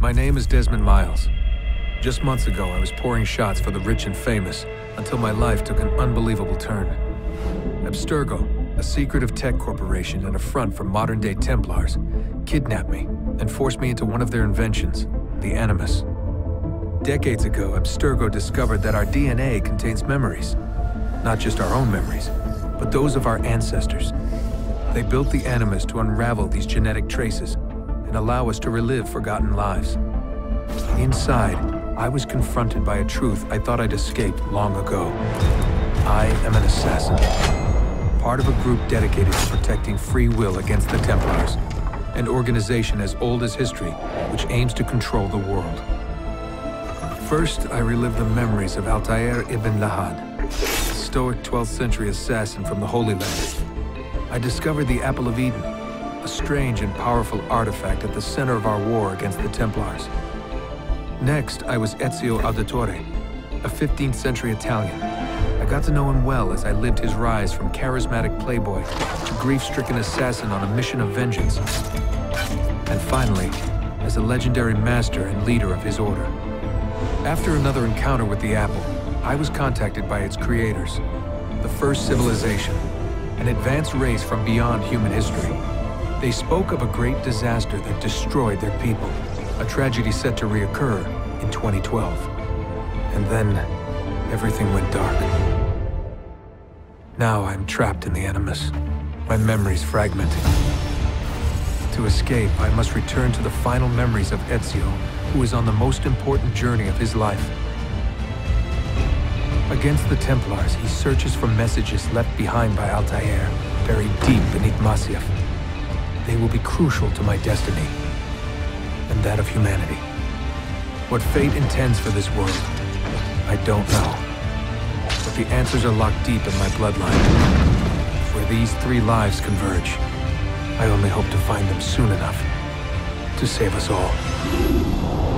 My name is Desmond Miles. Just months ago, I was pouring shots for the rich and famous until my life took an unbelievable turn. Abstergo, a secretive tech corporation and a front for modern-day Templars, kidnapped me and forced me into one of their inventions, the Animus. Decades ago, Abstergo discovered that our DNA contains memories. Not just our own memories, but those of our ancestors. They built the Animus to unravel these genetic traces and allow us to relive forgotten lives. Inside, I was confronted by a truth I thought I'd escaped long ago. I am an assassin, part of a group dedicated to protecting free will against the Templars, an organization as old as history, which aims to control the world. First, I relived the memories of Altair ibn Lahad, a stoic 12th century assassin from the Holy Land. I discovered the Apple of Eden, a strange and powerful artifact at the center of our war against the Templars. Next, I was Ezio Auditore, a 15th century Italian. I got to know him well as I lived his rise from charismatic playboy to grief-stricken assassin on a mission of vengeance. And finally, as a legendary master and leader of his order. After another encounter with the Apple, I was contacted by its creators, the first civilization, an advanced race from beyond human history. They spoke of a great disaster that destroyed their people, a tragedy set to reoccur in 2012. And then, everything went dark. Now I'm trapped in the Animus, my memories fragmented. To escape, I must return to the final memories of Ezio, who is on the most important journey of his life. Against the Templars, he searches for messages left behind by Altair, buried deep beneath Masyaf. They will be crucial to my destiny, and that of humanity. What fate intends for this world, I don't know. But the answers are locked deep in my bloodline. Where these three lives converge, I only hope to find them soon enough to save us all.